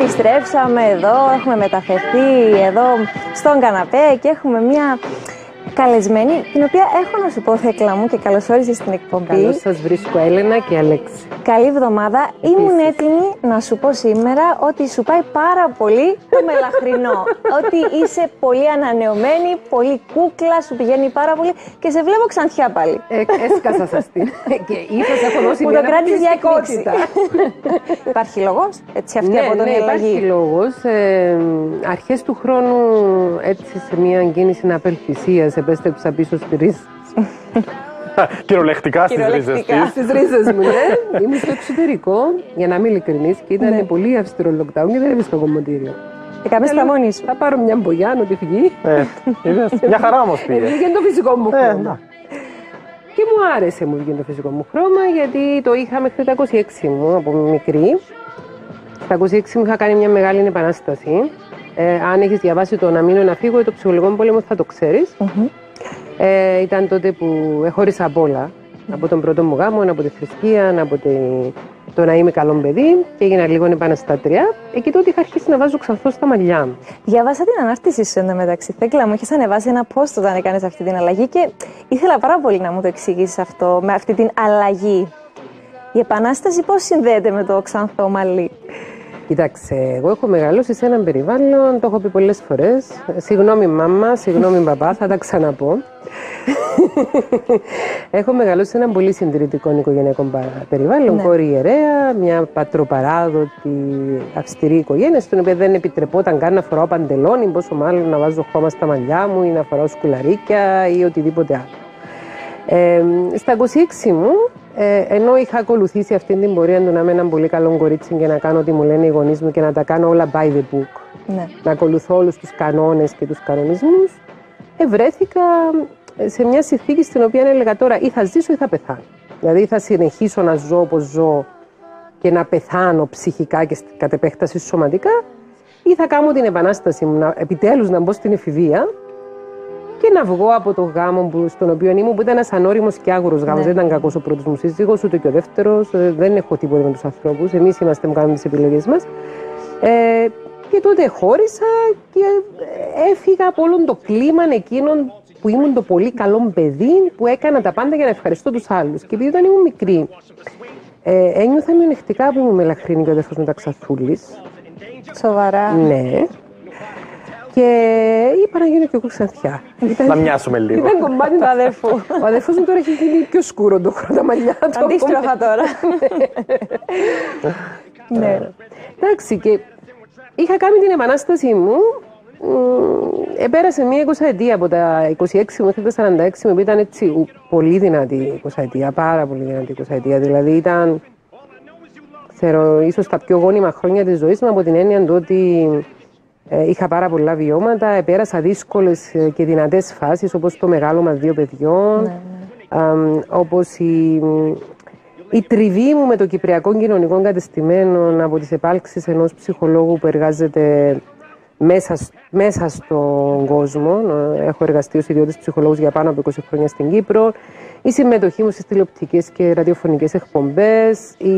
Επιστρέψαμε εδώ, έχουμε μεταφερθεί εδώ στον καναπέ και έχουμε μια καλεσμένη, την οποία έχω να σου πω, Θέκλα μου, και καλώς όρισες στην εκπομπή. Καλώς σας βρίσκω, Έλενα και Αλέξη. Καλή εβδομάδα. Ήμουν έτοιμη να σου πω σήμερα ότι σου πάει πάρα πολύ το μελαχρινό. Ότι είσαι πολύ ανανεωμένη, πολύ κούκλα, σου πηγαίνει πάρα πολύ και σε βλέπω ξανθιά πάλι. Έσκασα σας την. Και ίσως έχω δώσει μου μια το κράτησες για εκπλήξη. Υπάρχει λόγος, έτσι αυτή από τον αλλαγή? Υπάρχει λόγος. Αρχές του χρόνου, έτσι σε μια κίνηση απελπισίας, επέστρεψα πίσω στη ρίζα. Κυριολεκτικά στις ρίζες της. Στις ρίζες μου, ναι. Ήμουν στο εξωτερικό, για να είμαι ειλικρινής, και ήταν πολύ αυστηρό lockdown και δεν έβρισκα κομμωτήριο. Έκαμε στα μόνη σου. Θα πάρω μια μπογιά, να τη φυγεί. Μια χαρά όμως πήγε. Βγήκε το φυσικό μου χρώμα. Και μου άρεσε, μου βγήκε το φυσικό μου χρώμα, γιατί το είχα μέχρι τα 26 μου, από μικρή. Στα 26 μου είχα κάνει μια μεγάλη επανάσταση. Αν έχεις διαβάσει το «Να μείνω να φύγω» ή το «Ψυχολογικό πόλεμο» θα το ξέρεις. Ήταν τότε που χώρισα απ' όλα. Από τον πρώτο μου γάμο, από τη θρησκεία, από το να είμαι καλό παιδί, και έγινα λίγο επαναστάτρια. Εκεί τότε είχα αρχίσει να βάζω ξανθό στα μαλλιά μου. Διαβάσα την ανάρτησή σου εντωμεταξύ, Θέκλα μου. Έχεις ανεβάσει ένα post όταν έκανες αυτή την αλλαγή και ήθελα πάρα πολύ να μου το εξηγήσεις αυτό, με αυτή την αλλαγή. Η επανάσταση πώς συνδέεται με το ξανθό μαλλί? Κοίταξε, εγώ έχω μεγαλώσει σε έναν περιβάλλον, το έχω πει πολλές φορές. Συγγνώμη μάμα, συγγνώμη παπά, θα τα ξαναπώ. Έχω μεγαλώσει σε έναν πολύ συντηρητικό οικογενειακό περιβάλλον, ναι. Κόρη ιερέα, μια πατροπαράδοτη αυστηρή οικογένεια, στην οποία δεν επιτρεπόταν καν να φοράω παντελόνι, πόσο μάλλον να βάζω χώμα στα μαλλιά μου ή να φοράω σκουλαρίκια ή οτιδήποτε άλλο. Στα 26 μου, ενώ είχα ακολουθήσει αυτή την πορεία του να είμαι έναν πολύ καλό κορίτσι και να κάνω ό,τι μου λένε οι γονείς μου και να τα κάνω όλα by the book, ναι. Να ακολουθώ όλους τους κανόνες και τους κανονισμούς, βρέθηκα σε μια συνθήκη στην οποία έλεγα τώρα ή θα ζήσω ή θα πεθάνω. Δηλαδή θα συνεχίσω να ζω όπως ζω και να πεθάνω ψυχικά και κατ' επέκταση σωματικά, ή θα κάνω την επανάσταση μου, επιτέλους να μπω στην εφηβεία και να βγω από το γάμο στον οποίο ήμουν, που ήταν ένας ανώριμος και άγουρος γάμος. Ναι. Δεν ήταν κακός ο πρώτος μου σύζυγος, ούτε και ο δεύτερος. Δεν έχω τίποτα με τους ανθρώπους. Εμείς είμαστε που κάνουμε τις επιλογές μας. Και τότε χώρισα και έφυγα από όλο το κλίμα εκείνον που ήμουν το πολύ καλό παιδί, που έκανα τα πάντα για να ευχαριστώ τους άλλους. Και επειδή όταν ήμουν μικρή, ένιωθα μειονεκτικά που ήμουν μελαχρίνη και ο αδερφός μου ήταν ξανθούλης. Σοβαρά? Ναι. Και είπα να γίνω κι εγώ ξανθιά. Να μοιάσουμε λίγο. Ήταν κομμάτι του αδερφού. Ο αδερφός μου τώρα έχει γίνει πιο σκούρο το χρόνο, τα μαλλιά του. Αντίστροφα τώρα. Ναι. Εντάξει, και είχα κάνει την επανάστασή μου. Πέρασε μια 20ετία από τα 26 μέχρι τα 46 μου, που ήταν έτσι πολύ δυνατή 20ετία, πάρα πολύ δυνατή 20ετία. Δηλαδή ήταν, ξέρω, ίσως τα πιο γόνιμα χρόνια της ζωής μου, από την έννοια του ότι είχα πάρα πολλά βιώματα, πέρασα δύσκολες και δυνατές φάσεις, όπως το μεγάλωμα 2 παιδιών, ναι. Όπως η τριβή μου με το Κυπριακό Κοινωνικό Κατεστημένο από τις επάλξεις ενός ψυχολόγου που εργάζεται μέσα στον κόσμο. Έχω εργαστεί ως ιδιώτης ψυχολόγος για πάνω από 20 χρόνια στην Κύπρο. Η συμμετοχή μου στις τηλεοπτικές και ραδιοφωνικές εκπομπές,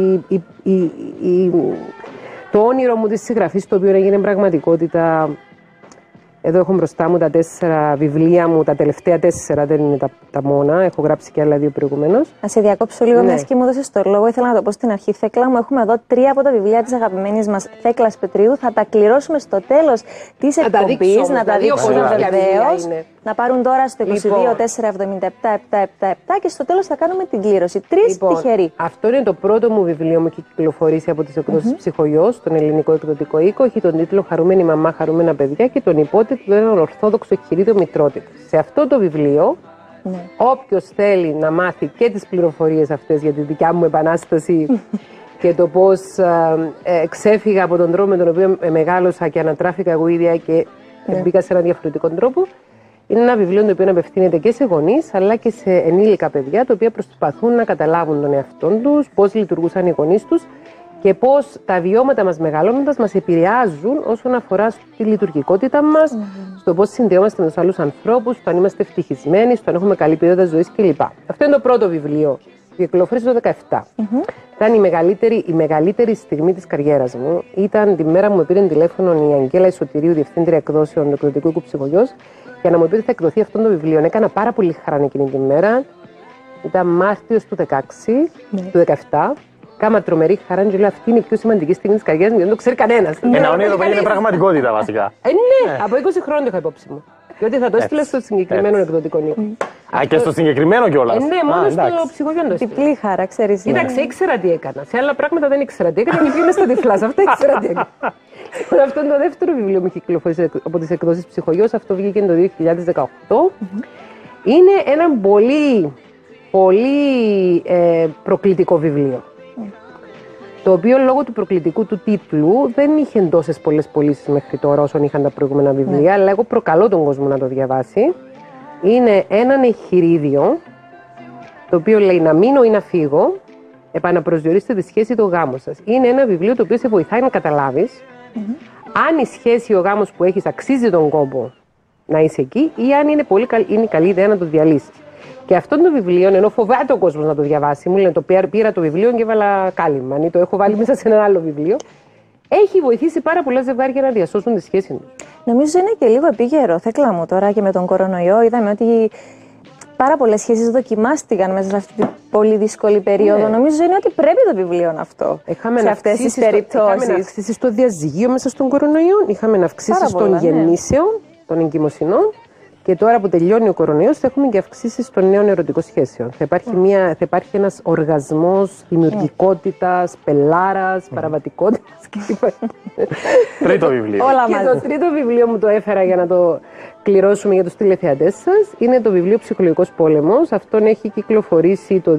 το όνειρο μου της συγγραφής, το οποίο έγινε πραγματικότητα. Εδώ έχω μπροστά μου τα 4 βιβλία μου, τα τελευταία 4, δεν είναι τα μόνα. Έχω γράψει και άλλα 2 προηγουμένως. Να σε διακόψω λίγο, ναι. Μιας και μου έδωσες το λόγο. Ήθελα να το πω στην αρχή, Θέκλα μου. Έχουμε εδώ 3 από τα βιβλία της αγαπημένης μας Θέκλας Πετρίου. Θα τα κληρώσουμε στο τέλος της εκπομπής. Να τα δείξουμε βεβαίως. Να πάρουν τώρα στο 22-477-777 και στο τέλος θα κάνουμε την κλήρωση. 3 τυχεροί. Αυτό είναι το πρώτο μου βιβλίο μου, έχει κυκλοφορήσει από τις εκδόσεις Ψυχογιός, τον ελληνικό εκδοτικό οίκο. Έχει τον τίτλο «Χαρούμενη μαμά, χαρούμενα παιδιά» και τον υπότιτλο «Έναν ορθόδοξο χειρίδιο μητρότητας». Σε αυτό το βιβλίο, όποιος θέλει να μάθει και τις πληροφορίες αυτές για τη δικιά μου επανάσταση και το πώς ξέφυγα από τον τρόπο με τον οποίο μεγάλωσα και ανατράφηκα εγώ ίδια και μπήκα σε έναν διαφορετικό τρόπο. Είναι ένα βιβλίο το οποίο απευθύνεται και σε γονείς αλλά και σε ενήλικα παιδιά, τα οποία προσπαθούν να καταλάβουν τον εαυτό τους, πώς λειτουργούσαν οι γονείς τους και πώς τα βιώματα μας μεγαλώνοντας μας επηρεάζουν όσον αφορά στη λειτουργικότητα μας, στο πώς συνδεόμαστε με τους άλλους ανθρώπους, στο αν είμαστε ευτυχισμένοι, στο αν έχουμε καλή ποιότητα ζωής κλπ. Αυτό είναι το πρώτο βιβλίο Κυκλοφόρησε το 2017. Ήταν η μεγαλύτερη στιγμή της καριέρας μου. Ήταν τη μέρα που μου πήρε τηλέφωνο η Αγγέλα Ισοτηρίου, διευθύντρια εκδόσεων του εκδοτικού οίκου Ψυχογιός, για να μου πει ότι θα εκδοθεί αυτό το βιβλίο. Έκανα πάρα πολύ χαρά εκείνη τη μέρα. Ήταν Μάρτιος του 2016, του 2017. Κάμα τρομερή χαρά, και λέω αυτή είναι η πιο σημαντική στιγμή της καριέρας μου, γιατί δεν το ξέρει κανένας. Ένα όνειρο που έγινε πραγματικότητα βασικά. Ναι, από 20 χρόνια το είχα υπόψη μου. Και ότι θα το έστειλα στο συγκεκριμένο εκδοτικό οίκο. Α, και στο συγκεκριμένο κιόλας. Ναι, μόνο στο Ψυχογιό το έστειλα. Διπλή χαρά, ξέρεις. Κοίταξε, ήξερα τι έκανα. Σε άλλα πράγματα δεν ήξερα τι έκανα, γιατί είμαι στα τυφλά. Σε αυτά ήξερα τι έκανα. Αυτό είναι το δεύτερο βιβλίο που έχει κυκλοφορήσει από τις εκδόσεις Ψυχογιός. Αυτό βγήκε το 2018. Είναι ένα πολύ προκλητικό βιβλίο. Το οποίο λόγω του προκλητικού του τίτλου δεν είχε τόσες πολλές πωλήσεις μέχρι τώρα όσων είχαν τα προηγούμενα βιβλία, αλλά εγώ προκαλώ τον κόσμο να το διαβάσει. Είναι ένα εγχειρίδιο, το οποίο λέει να μείνω ή να φύγω, επαναπροσδιορίστε τη σχέση του γάμου σας. Είναι ένα βιβλίο το οποίο σε βοηθάει να καταλάβεις αν η σχέση ή ο γάμος που έχεις αξίζει τον κόπο να είσαι εκεί ή αν είναι είναι καλή ιδέα να το διαλύσεις. Και αυτό το βιβλίο, ενώ φοβάται ο κόσμος να το διαβάσει, μου λένε πήρα το βιβλίο και έβαλα κάλυμα, ή το έχω βάλει μέσα σε ένα άλλο βιβλίο, έχει βοηθήσει πάρα πολλά ζευγάρια να διασώσουν τη σχέση τους. Νομίζω είναι και λίγο επίκαιρο, Θέκλα μου, τώρα και με τον κορονοϊό. Είδαμε ότι πάρα πολλές σχέσεις δοκιμάστηκαν μέσα σε αυτή την πολύ δύσκολη περίοδο. Νομίζω είναι ότι πρέπει το βιβλίο αυτό σε αυτές τις περιπτώσεις. Είχαμε αυξήσεις στο διαζύγιο μέσα στον κορονοϊό, είχαμε αυξήσεις των γεννήσεων, των εγκυμοσυνών. Και τώρα που τελειώνει ο κορονοϊός θα έχουμε και αυξήσεις των νέων ερωτικών σχέσεων. Θα υπάρχει ένας οργασμός δημιουργικότητας, πελάρας, παραβατικότητας κλπ. Τρίτο βιβλίο. Και το τρίτο βιβλίο μου το έφερα για να το κληρώσουμε για τους τηλεθεατές σας. Είναι το βιβλίο Ψυχολογικός Πόλεμος. Αυτόν έχει κυκλοφορήσει το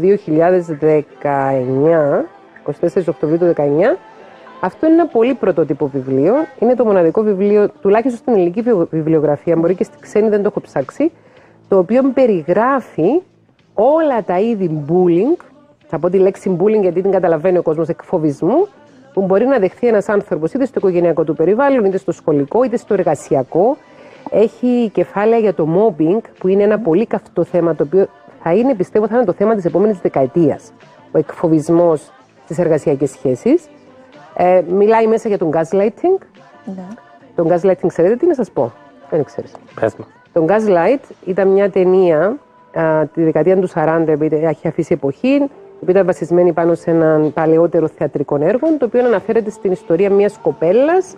2019, 24 Οκτωβρίου του 2019. Αυτό είναι ένα πολύ πρωτότυπο βιβλίο. Είναι το μοναδικό βιβλίο, τουλάχιστον στην ελληνική βιβλιογραφία, μπορεί και στη ξένη δεν το έχω ψάξει, το οποίο περιγράφει όλα τα είδη bullying. Θα πω τη λέξη bullying γιατί την καταλαβαίνει ο κόσμος, εκφοβισμού, που μπορεί να δεχθεί ένας άνθρωπος είτε στο οικογενειακό του περιβάλλον, είτε στο σχολικό, είτε στο εργασιακό. Έχει κεφάλαια για το mobbing, που είναι ένα πολύ καυτό θέμα, το οποίο πιστεύω θα είναι το θέμα της επόμενης δεκαετίας. Ο εκφοβισμός στις εργασιακές σχέσεις. Μιλάει μέσα για τον gaslighting. Τον gaslighting ξέρετε τι να σας πω? Δεν ξέρεις. Πες μου. Τον Gaslight ήταν μια ταινία τη δεκαετία του 40, έχει αφήσει εποχή, που ήταν βασισμένη πάνω σε έναν παλαιότερο θεατρικό έργο, το οποίο αναφέρεται στην ιστορία μιας κοπέλας,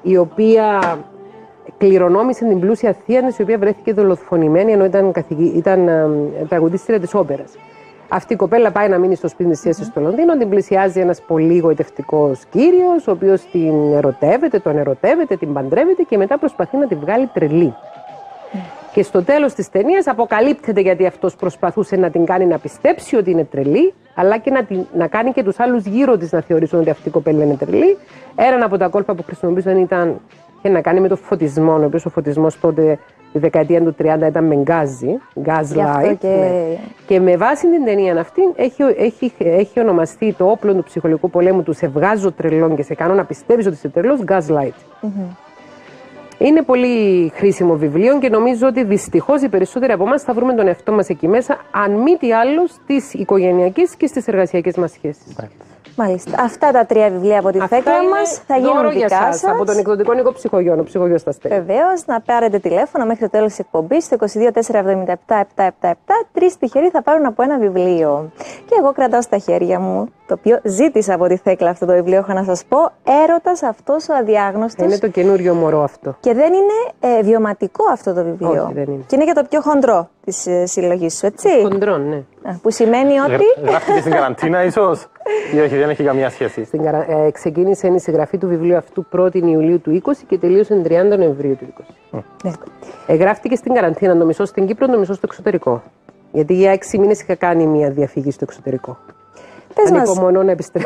η κληρονόμησε την πλούσια θεία της, η οποία βρέθηκε δολοφονημένη ενώ ήταν τραγουδίστρια της όπερας. Αυτή η κοπέλα πάει να μείνει στο σπίτι της θείας στο Λονδίνο, την πλησιάζει ένας πολύ γοητευτικός κύριος, ο οποίος την ερωτεύεται, τον ερωτεύεται, την παντρεύεται και μετά προσπαθεί να τη βγάλει τρελή. Και στο τέλος της ταινίας αποκαλύπτεται γιατί αυτός προσπαθούσε να την κάνει να πιστέψει ότι είναι τρελή, αλλά και να κάνει και τους άλλους γύρω της να θεωρήσουν ότι αυτή η κοπέλα είναι τρελή. Ένα από τα κόλπα που χρησιμοποιούσαν είχε να κάνει με το φωτισμό, ο οποίος ο φωτισμός τότε τη δεκαετία του 30 ήταν με γκάζι, gaslight. Και με βάση την ταινία αυτή έχει ονομαστεί το όπλο του ψυχολογικού πολέμου του «Σε βγάζω τρελόν και σε κάνω να πιστεύεις ότι είσαι τρελός», gaslight. Είναι πολύ χρήσιμο βιβλίο και νομίζω ότι δυστυχώς οι περισσότεροι από εμάς θα βρούμε τον εαυτό μας εκεί μέσα, αν μη τι άλλο στις οικογενειακές και στις εργασιακές μας σχέσεις. Μάλιστα. Αυτά τα τρία βιβλία από τη Θέκλα μας θα γίνουν δικά σας. Από τον εκδοτικό οίκο Ψυχογιών. Ο Ψυχογιός στα στέλνει. Βεβαίως, να πάρετε τηλέφωνο μέχρι το τέλος της εκπομπής στο 22-477-777. 3 τυχεροί θα πάρουν από ένα βιβλίο. Και εγώ κρατάω στα χέρια μου, το οποίο ζήτησα από τη Θέκλα αυτό το βιβλίο, έχω να σας πω, «Έρωτας αυτός ο αδιάγνωστος». Είναι το καινούριο μωρό αυτό. Και δεν είναι βιωματικό αυτό το βιβλίο. Όχι, δεν είναι. Και είναι και το πιο χοντρό της συλλογής σου, έτσι. Χοντρό, ναι. Που σημαίνει ότι. Γράφτηκε στην καραντίνα, ίσως, ή όχι, δεν έχει καμία σχέση. Ξεκίνησε η συγγραφή του βιβλίου αυτού 1η Ιουλίου του 20 και τελείωσε 30 Νοεμβρίου του 20. Γράφτηκε στην καραντίνα, το μισό στην Κύπρο, το μισό στο εξωτερικό. Γιατί για 6 μήνες είχα κάνει μια διαφυγή στο εξωτερικό. Ανυπομονώ να επιστρέψω.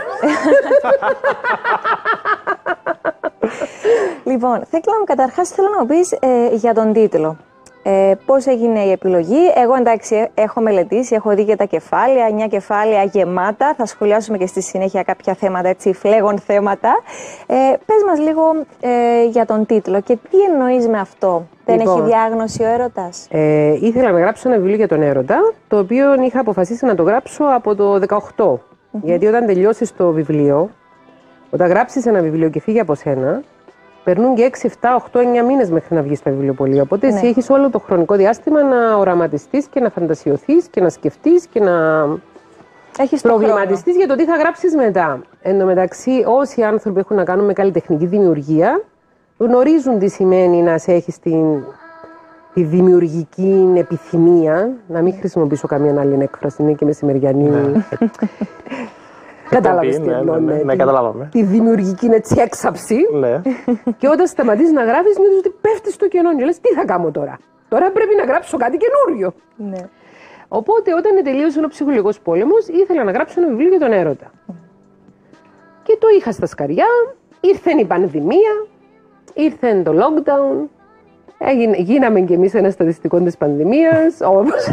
Λοιπόν, Θέκλα μου, καταρχάς θέλω να μου πεις για τον τίτλο. Πώς έγινε η επιλογή? Εγώ εντάξει έχω μελετήσει, έχω δει και τα κεφάλαια, 9 κεφάλαια γεμάτα. Θα σχολιάσουμε και στη συνέχεια κάποια θέματα, έτσι, φλέγον θέματα. Πες μας λίγο για τον τίτλο και τι εννοείς με αυτό. Δεν Λοιπόν, έχει διάγνωση ο έρωτας. Ήθελα να γράψω ένα βιβλίο για τον έρωτα, το οποίο είχα αποφασίσει να το γράψω από το 18. Γιατί όταν τελειώσεις το βιβλίο, όταν γράψεις ένα βιβλίο και φύγει από σένα, περνούν και 6, 7, 8, 9 μήνες μέχρι να βγει στα βιβλιοπωλεία. Οπότε εσύ έχεις όλο το χρονικό διάστημα να οραματιστείς και να φαντασιωθείς και να σκεφτείς και να προβληματιστείς για το τι θα γράψεις μετά. Εν τω μεταξύ, όσοι άνθρωποι έχουν να κάνουν με καλλιτεχνική δημιουργία, γνωρίζουν τι σημαίνει να σε έχεις τη δημιουργική επιθυμία. Να μην χρησιμοποιήσω καμία άλλη έκφραση, είναι και μεσημεριανή. Κατάλαβες τι εννοώ. Ναι, καταλάβαμε. Τη δημιουργική έτσι έξαψη. Ναι. Και όταν σταματήσεις να γράφεις, νιώθεις ότι πέφτεις στο κενό. Και λες, τι θα κάνω τώρα. Τώρα πρέπει να γράψω κάτι καινούριο. Ναι. Οπότε, όταν τελείωσε ο ψυχολογικός πόλεμος, ήθελα να γράψω ένα βιβλίο για τον έρωτα. Και το είχα στα σκαριά. Ήρθε η πανδημία, ήρθε το lockdown. Γίναμε κι εμείς ένα στατιστικό της πανδημίας. Όμως.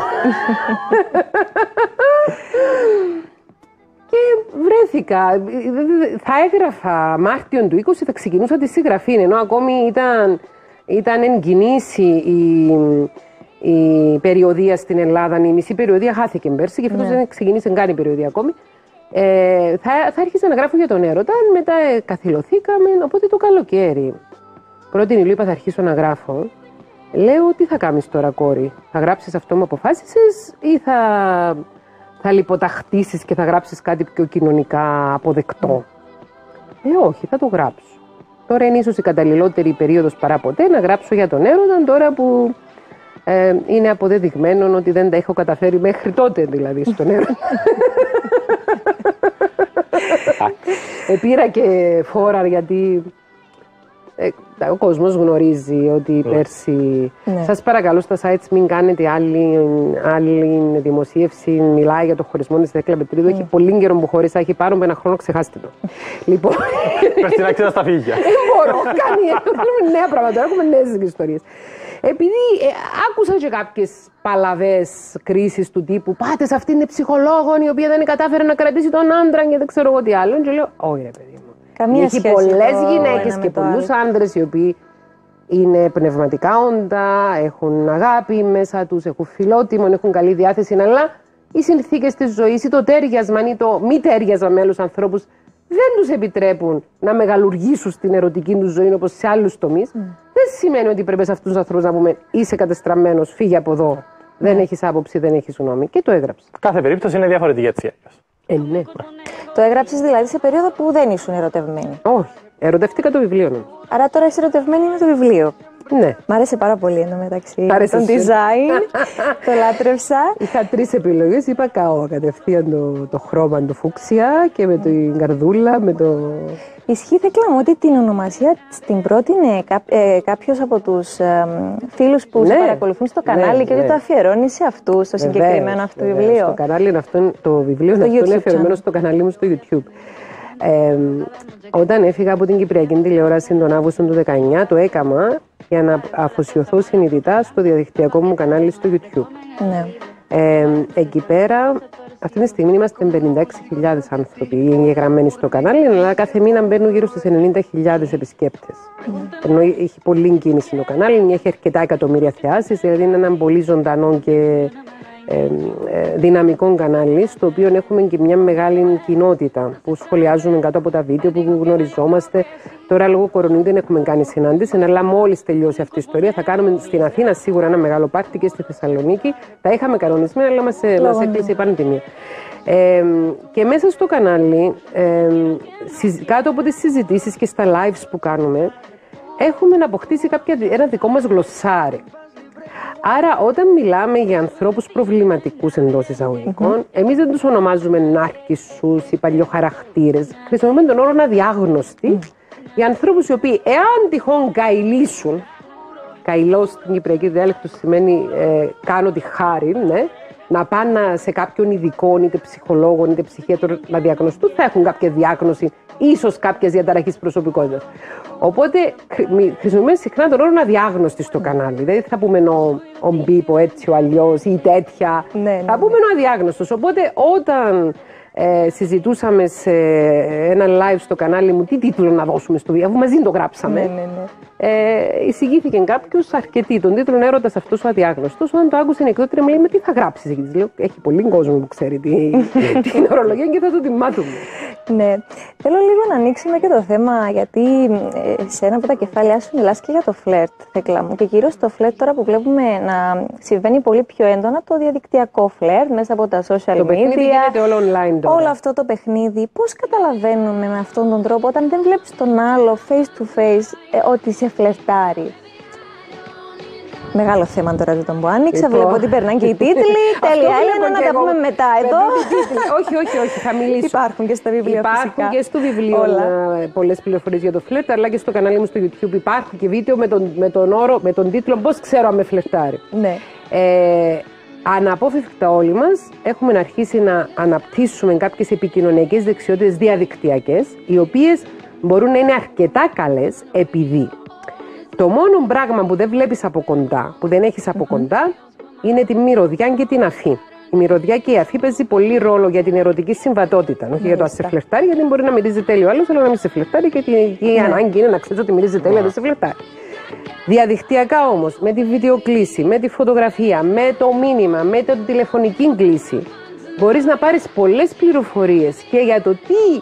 Και βρέθηκα, θα έγραφα Μάρτιο του 20, θα ξεκινούσα τη συγγραφή, ενώ ακόμη ήταν εν κινήσει η περιοδία στην Ελλάδα, η μισή περιοδία χάθηκε πέρσι και φέτος δεν ξεκινήσει καν η περιοδία ακόμη. Θα άρχισα να γράφω για τον έρωτα, μετά καθυλωθήκαμε, οπότε το καλοκαίρι. Πρώτη Ιουλίου είπα θα αρχίσω να γράφω. Λέω, τι θα κάνεις τώρα κόρη, θα γράψεις αυτό που αποφάσισες ή θα λιποταχτήσεις και θα γράψεις κάτι πιο κοινωνικά αποδεκτό. Όχι, θα το γράψω. Τώρα είναι ίσως η καταλληλότερη περίοδος παρά ποτέ να γράψω για τον έρωτα, τώρα που είναι αποδεδειγμένο ότι δεν τα έχω καταφέρει μέχρι τότε δηλαδή στον έρωτα. Πήρα και φόρα γιατί ο κόσμος γνωρίζει ότι πέρσι... Σας παρακαλώ στα sites μην κάνετε άλλη δημοσίευση, μιλάει για το χωρισμό της Θέκλα Πετρίδου. Έχει πολύ καιρό που χώρισα, έχει πάνω από ένα χρόνο, ξεχάστε το. Λοιπόν... Πες την άξια στα φύγια. Δεν μπορώ, κάνουμε νέα πράγματα, έχουμε νέες ιστορίες. Επειδή άκουσα και κάποιες παλαβές κρίσεις του τύπου πάτε σε αυτήν την ψυχολόγο η οποία δεν κατάφερε να κρατήσει τον άντρα και δεν ξέρω εγώ τι άλλο. Και λέω, όχι ρε παιδί μου. Έχει πολλές γυναίκες και πολλούς άντρες οι οποίοι είναι πνευματικά όντα, έχουν αγάπη μέσα τους, έχουν φιλότιμον, έχουν καλή διάθεση, αλλά οι συνθήκες της ζωής ή το τέριασμα ή το μη τέριασμα με άλλους ανθρώπους δεν τους επιτρέπουν να μεγαλουργήσουν στην ερωτική τους ζωή όπως σε άλλους τομείς. Δεν σημαίνει ότι πρέπει σε αυτούς τους ανθρώπους να πούμε είσαι κατεστραμμένος, φύγε από εδώ, δεν έχεις άποψη, δεν έχεις γνώμη. Και το έγραψε. Κάθε περίπτωση είναι διαφορετική έτσι. Ναι. Το έγραψες δηλαδή σε περίοδο που δεν ήσουν ερωτευμένη. Όχι. Ερωτευτήκα το βιβλίο μου. Άρα τώρα είσαι ερωτευμένη με το βιβλίο. Ναι. Μ' άρεσε πάρα πολύ εντωμεταξύ. Άρεσε τον design. Το λάτρευσα. Είχα 3 επιλογές. Είπα καώ κατευθείαν το χρώμα, το φούξια και με την καρδούλα, με το. Ισχύει, Θέκλα μου, ότι την ονομασία την πρότεινε κάποιος από τους φίλους που σε παρακολουθούν στο κανάλι και ότι το αφιερώνει σε αυτού, στο συγκεκριμένο αυτό βιβλίο. Το κανάλι είναι αυτό, το βιβλίο είναι αφιερωμένο στο κανάλι μου στο YouTube. Όταν έφυγα από την Κυπριακή τηλεόραση τον Αύγουστο του 2019, το έκανα για να αφοσιωθώ συνειδητά στο διαδικτυακό μου κανάλι στο YouTube. Ναι. Εκεί πέρα, αυτή τη στιγμή είμαστε 56.000 άνθρωποι εγγεγραμμένοι στο κανάλι, αλλά κάθε μήνα μπαίνουν γύρω στις 90.000 επισκέπτες. Ενώ έχει πολλή κίνηση το κανάλι, έχει αρκετά εκατομμύρια θεάσεις, δηλαδή είναι ένα πολύ ζωντανό και δυναμικό κανάλι, στο οποίο έχουμε και μια μεγάλη κοινότητα που σχολιάζουμε κάτω από τα βίντεο, που γνωριζόμαστε. Τώρα λόγω κορονοϊού δεν έχουμε κάνει συνάντηση, αλλά μόλις τελειώσει αυτή η ιστορία θα κάνουμε στην Αθήνα σίγουρα ένα μεγάλο πάρτι και στη Θεσσαλονίκη. Τα είχαμε κανονισμένα, αλλά μας έκλεισε η πανδημία. Και μέσα στο κανάλι, κάτω από τις συζητήσεις και στα lives που κάνουμε, έχουμε αποκτήσει ένα δικό μας γλωσσάρι. Άρα, όταν μιλάμε για ανθρώπους προβληματικούς εντός εισαγωγικών, εμείς δεν τους ονομάζουμε νάρκισσους ή παλιοχαρακτήρες. Χρησιμοποιούμε τον όρο αδιάγνωστοι για ανθρώπους οι οποίοι, εάν τυχόν καηλήσουν, καηλώς στην κυπριακή διάλεκτο σημαίνει κάνω τη χάρη, ναι, να πάνε σε κάποιον ειδικό, είτε ψυχολόγο είτε ψυχίατρο να διαγνωστούν, θα έχουν κάποια διάγνωση, ίσως κάποιες διαταραχής προσωπικότητας. Οπότε χρησιμοποιούμε συχνά τον όρο αδιάγνωστη στο κανάλι. Δηλαδή θα πούμε ο μπίπο έτσι ο αλλιώς ή τέτοια. Θα πούμε ο αδιάγνωστος. Οπότε όταν συζητούσαμε σε ένα live στο κανάλι μου τι τίτλο να δώσουμε στο βίντεο, αφού μαζί το γράψαμε. Ναι. Εισηγήθηκε κάποιο αρκετή τον τίτλο Έρωτας αυτός ο αδιάγνωστος. Όταν το άκουσε η εκδότρια μου λέει: «Με τι θα γράψεις εκεί?» Της λέω: «Έχει πολύ κόσμο που ξέρει την ορολογία και θα το τιμάτουμε». Ναι. Θέλω λίγο να ανοίξουμε και το θέμα, γιατί σε ένα από τα κεφάλαια σου μιλάς και για το φλερτ, Θέκλα μου. Και κυρίως το φλερτ τώρα που βλέπουμε να συμβαίνει πολύ πιο έντονα, το διαδικτυακό φλερτ μέσα από τα social Το media. παιχνίδι γίνεται όλο online τώρα. Όλο αυτό το παιχνίδι, πώς καταλαβαίνουμε με αυτόν τον τρόπο, όταν δεν βλέπεις τον άλλο face to face, ότι σε φλερτάρει? Μεγάλο θέμα τώρα δεν τον άνοιξα. Βλέπω ότι περνάνε και οι τίτλοι. Τέλεια, Έλενα, να τα πούμε μετά εδώ. Όχι, θα μιλήσω. Υπάρχουν και στα βιβλία. Υπάρχουν και στο βιβλίο πολλές πληροφορίες για το φλερτ, αλλά και στο κανάλι μου στο YouTube υπάρχουν και βίντεο με τον τίτλο «Πώς ξέρω αν με φλερτάρει». Ναι. Αναπόφευκτα όλοι μας έχουμε να αρχίσει να αναπτύσσουμε κάποιες επικοινωνιακές δεξιότητες διαδικτυακές, οι οποίες μπορούν να είναι αρκετά καλές, επειδή το μόνο πράγμα που δεν βλέπεις από κοντά, που δεν έχεις από κοντά, είναι τη μυρωδιά και την αφή. Η μυρωδιά και η αφή παίζει πολύ ρόλο για την ερωτική συμβατότητα. Όχι για το αν σε φλερτάρει, γιατί μπορεί να μυρίζει τέλειο άλλο, αλλά να μην σε φλερτάρει, και η ανάγκη είναι να ξέρει ότι μυρίζει τέλειο, δεν σε φλερτάρει. Διαδικτυακά όμως, με τη βιντεοκλήση, με τη φωτογραφία, με το μήνυμα, με την τηλεφωνική κλήση, μπορείς να πάρεις πολλές πληροφορίες και για το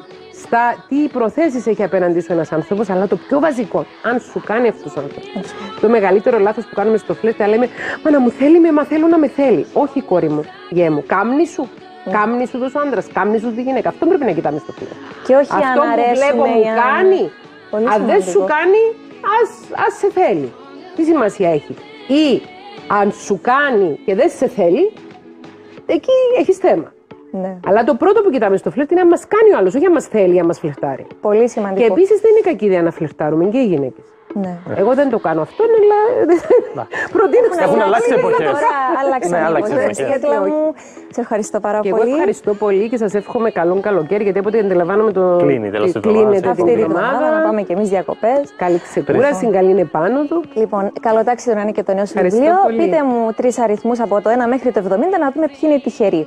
τι προθέσεις έχει απέναντι σου ένας άνθρωπος, αλλά το πιο βασικό, αν σου κάνει αυτός ο άνθρωπος. Το μεγαλύτερο λάθος που κάνουμε στο φλερτ, λέμε «Μα να μου θέλει, μα θέλω να με θέλει». Όχι, κόρη μου, γέ μου, κάμνη σου. Κάμνη σου τόσο άντρας, κάμνη σου τη γυναίκα. Αυτό πρέπει να κοιτάμε στο φλερτ. Και όχι αυτό αν που βλέπω μου κάνει, αν δεν σου κάνει, ας σε θέλει. Τι σημασία έχει? Ή αν σου κάνει και δεν σε θέλει, εκεί έχεις θέμα. Ναι. Αλλά το πρώτο που κοιτάμε στο φλερτ είναι αν μας κάνει ο άλλος, όχι αν μας θέλει, αν μας φλερτάρει. Πολύ σημαντικό. Και επίσης δεν είναι κακή ιδέα να φλερτάρουμε και οι γυναίκες. Ναι. Εγώ δεν το κάνω αυτό, αλλά προτείνω να Έχουν αλλάξει εποχές. Αλλάξαν εποχές. Σε ευχαριστώ πάρα πολύ. Και εγώ ευχαριστώ πολύ και σας εύχομαι καλό καλοκαίρι, γιατί από ό,τι αντιλαμβάνομαι το κλείνεται αυτή την εβδομάδα. Να πάμε και εμείς διακοπές. Καλή ξεκούραση, καλή επάνωδο. Λοιπόν, καλό ταξίδι να είναι και το νέο σου βιβλίο. Πείτε μου 3 αριθμούς από το 1 μέχρι το 70 να δούμε ποιοι είναι οι τυχεροί.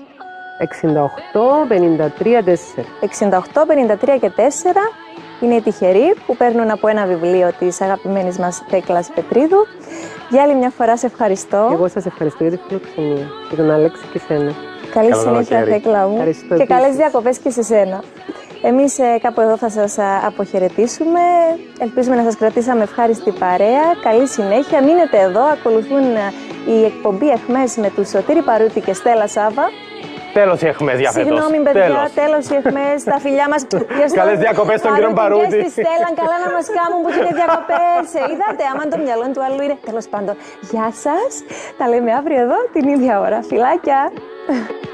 68, 53, 4. 68, 53 και 4 είναι οι τυχεροί που παίρνουν από ένα βιβλίο της αγαπημένης μας Θέκλας Πετρίδου. Για άλλη μια φορά σε ευχαριστώ. Εγώ σας ευχαριστώ για τη φιλοξενία και τον Αλέξη και σένα. Καλή συνέχεια, Θέκλα μου. Ευχαριστώ και καλές διακοπές και σε σένα. Εμείς κάπου εδώ θα σας αποχαιρετήσουμε. Ελπίζουμε να σας κρατήσαμε ευχάριστη παρέα. Καλή συνέχεια. Μείνετε εδώ. Ακολουθούν η εκπομπή Εχμές με τους Σωτήρη Παρούτη και Στέλλα Σάβα. Τέλος οι Εχμές για φέτος. Συγγνώμη, παιδιά, τέλος οι Εχμές. Τα φιλιά μας. Καλές διακοπές στον κύριο Παρούτη. Και στη Στέλλα, καλά να μας κάνουν που είναι διακοπές. Είδατε, άμα το μυαλό του άλλου είναι. Τέλος πάντων, γεια σας. Τα λέμε αύριο εδώ την ίδια ώρα. Φιλάκια.